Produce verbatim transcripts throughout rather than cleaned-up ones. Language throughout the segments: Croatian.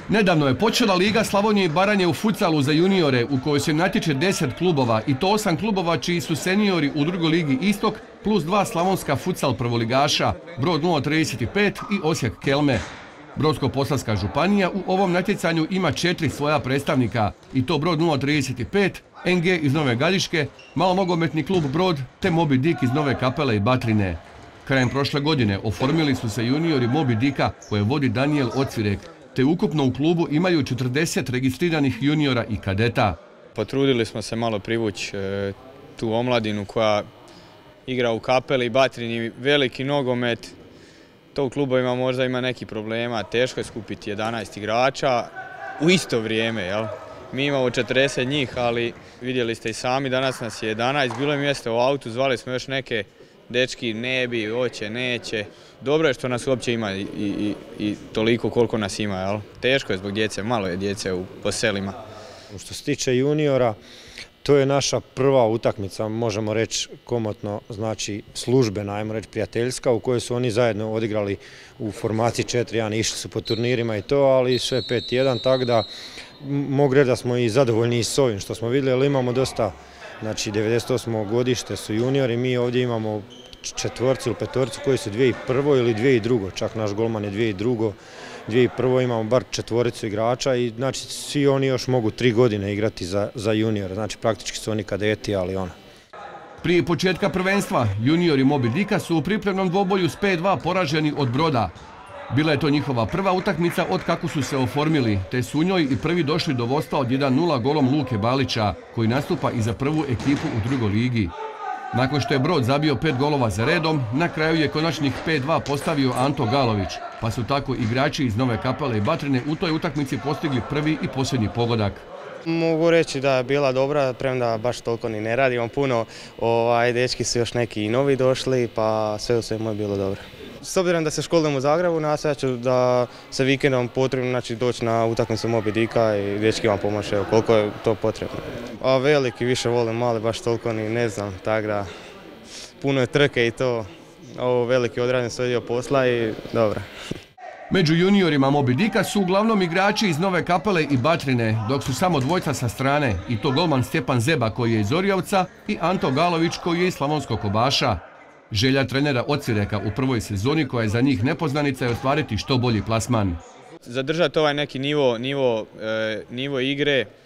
Nedavno je počela Liga Slavonije i Baranje u futsalu za juniore u kojoj se natječe deset klubova i to osam klubova čiji su seniori u drugoj ligi Istok plus dva slavonska futsal prvoligaša, Brod nula trideset pet i Osijek Kelme. Brodsko-posavska županija u ovom natjecanju ima četiri svoja predstavnika i to Brod nula trideset pet, en ge iz Nove Galjiške, malonogometni klub Brod te Moby Dick iz Nove Kapele i Batrine. Krajem prošle godine oformili su se juniori Moby Dicka koje vodi Danijel Ocvirek, te ukupno u klubu imaju četrdeset registriranih juniora i kadeta. Potrudili smo se malo privući e, tu omladinu koja igra u Kapeli i Batrini, veliki nogomet. To u klubovima možda ima neki problema, teško je skupiti jedanaest igrača u isto vrijeme. Jel? Mi imamo četrdeset njih, ali vidjeli ste i sami, danas nas je jedanaest, bilo je mjesto u autu, zvali smo još neke dečki, ne bi, hoće, neće. Dobro je što nas uopće ima i, i, i toliko koliko nas ima. Jel? Teško je zbog djece, malo je djece u poselima. Što se tiče juniora, to je naša prva utakmica, možemo reći komotno, znači službena, ajmo reći prijateljska, u kojoj su oni zajedno odigrali u formaciji četiri jedan, išli su po turnirima i to, ali sve pet jedan, tako da mogu reći da smo i zadovoljni s ovim što smo vidjeli, ali imamo dosta, znači devedeset osmo godište su juniori, mi ovdje imamo četvorcu ili petorcu koji su dvije i prvo ili dvije i drugo, čak naš golman je dvije i drugo, dvije i prvo imamo bar četvoricu igrača i znači svi oni još mogu tri godine igrati za, za juniora, znači praktički su oni kadeti, ali ono. Prije početka prvenstva, juniori Moby Dicka su u pripremnom dvoboju s pet dva poraženi od Broda. Bila je to njihova prva utakmica od kako su se oformili, te su u njoj i prvi došli do vodstva od jedan nula golom Luke Balića, koji nastupa i za prvu ekipu u drugoj ligi. Nakon što je Brod zabio pet golova za redom, na kraju je konačnih pet dva postavio Anto Galović, pa su tako igrači iz Nove Kapele i Batrine u toj utakmici postigli prvi i posljednji pogodak. Mogu reći da je bila dobra, premda baš toliko ni ne radimo puno. Ovaj, dečki su još neki i novi došli, pa sve u svemu je bilo dobro. S obzirom da se školujem u Zagrebu, nastojat ću da se vikendom potrebno znači, doći na utakmicu Moby Dicka i dečki vam pomoći koliko je to potrebno. A veliki više volim, mali baš toliko ni ne znam, tako da puno je trke i to. Ovo veliki odradim svoj dio posla i dobro. Među juniorima Moby Dicka su uglavnom igrači iz Nove Kapele i Batrine, dok su samo dvojca sa strane, i to golman Stjepan Zeba koji je iz Orjavca i Anto Galović koji je iz Slavonskog Kobaša. Želja trenera Ocvireka u prvoj sezoni koja je za njih nepoznanica je ostvariti što bolji plasman. Zadržati ovaj neki nivo, nivo, e, nivo igre, e,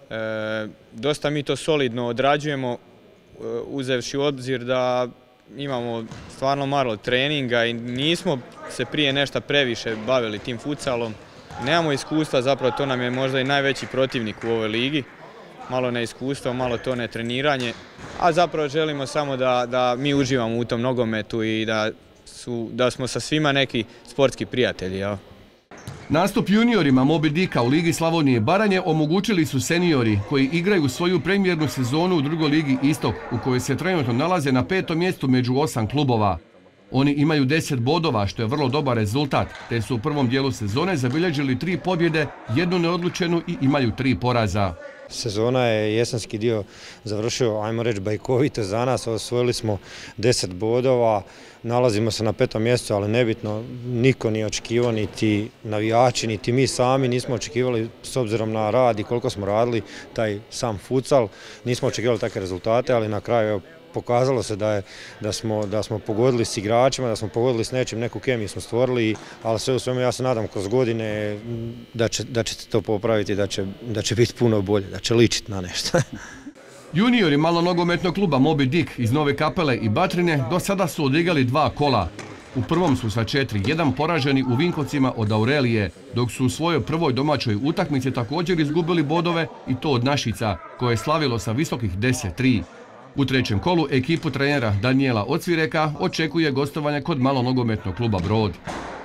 dosta mi to solidno odrađujemo e, uzevši u obzir da imamo stvarno malo treninga i nismo se prije nešto previše bavili tim futsalom. Nemamo iskustva, zapravo to nam je možda i najveći protivnik u ovoj ligi. Malo neiskustvo, malo to netreniranje, a zapravo želimo samo da, da mi uživamo u tom nogometu i da, su, da smo sa svima neki sportski prijatelji. Ja. Nastup juniorima Moby Dicka u Ligi Slavonije i Baranje omogućili su seniori koji igraju svoju premijernu sezonu u drugoj ligi Istok, u kojoj se trenutno nalaze na petom mjestu među osam klubova. Oni imaju deset bodova, što je vrlo dobar rezultat, te su u prvom dijelu sezone zabilježili tri pobjede, jednu neodlučenu i imaju tri poraza. Sezona je jesenski dio završio, ajmo reći, bajkovito za nas, osvojili smo deset bodova, nalazimo se na petom mjestu, ali nebitno, niko nije očekivao, niti navijači, niti mi sami nismo očekivali, s obzirom na rad i koliko smo radili taj sam futsal, nismo očekivali takve rezultate, ali na kraju je pokazalo se da, je, da, smo, da smo pogodili s igračima, da smo pogodili s nečim, neku kemiju smo stvorili, ali sve u svemu ja se nadam kroz godine da, će, da ćete to popraviti, da će, da će biti puno bolje, da će ličiti na nešto. Juniori malonogometnog kluba Moby Dick iz Nove Kapele i Batrine do sada su odigrali dva kola. U prvom su sa četiri jedan poraženi u Vinkovcima od Aurelije, dok su u svojoj prvoj domaćoj utakmici također izgubili bodove i to od Našica, koje je slavilo sa visokih deset tri. U trećem kolu ekipu trenera Danijela Ocvireka očekuje gostovanje kod malonogometnog kluba Brod.